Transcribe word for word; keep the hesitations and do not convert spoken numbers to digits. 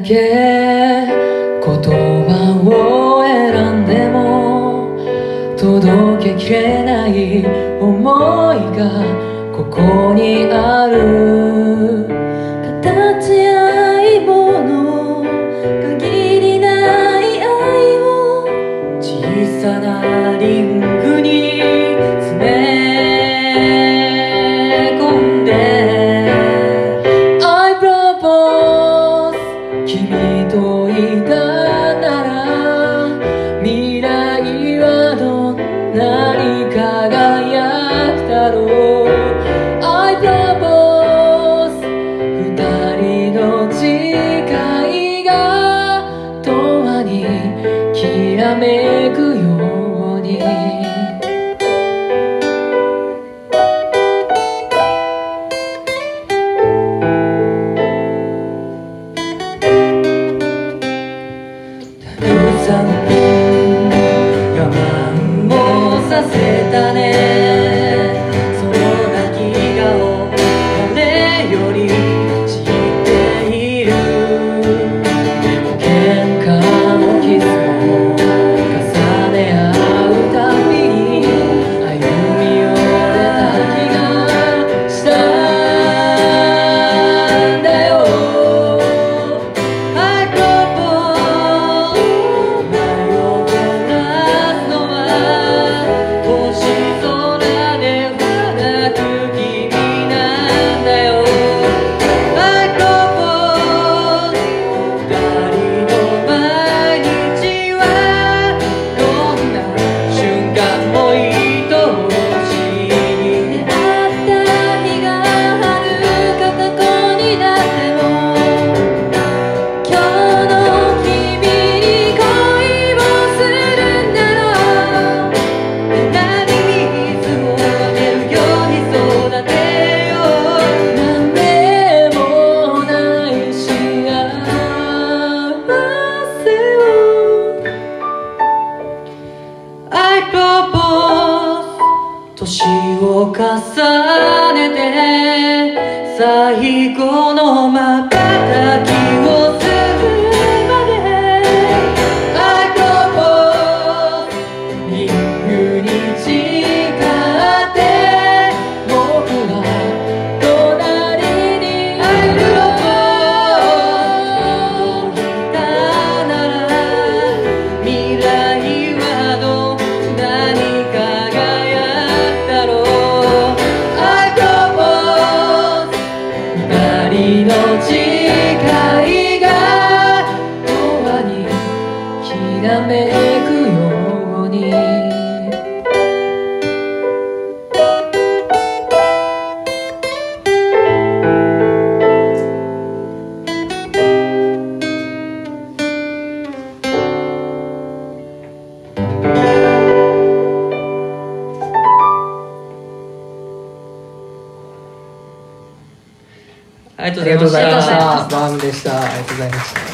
け言葉を選んでも届けきれない想いがここにある。 形やいもの限りない愛を小さなリングに詰め込んで I propose 君といたなら未来はどんなに輝くだろう。 I propose 二人の誓いが永遠にきらめくように。たくさん我慢もさせたね。その泣き顔俺より知っている。でも喧嘩もキスも重ね合うたびに歩み寄れた気がしたんだよ。 I propose 迷ってたのは星空で花く君なんだよ。 I propose 二人の毎日はどんな瞬間も愛しい。 出会った日が遥か過去になっても今日の君に恋をするんだろう。枝に水をあげるように育てよう。 なんでもない幸せを I propose 年を重ねて最後の瞬きをするまで I propose リングに誓って僕は隣にいる。 I propose いたなら未来はどんなに輝くだろう。 I propose 二人の誓いが永遠にきらめくように。ありがとうございました。 バームでした。ありがとうございました。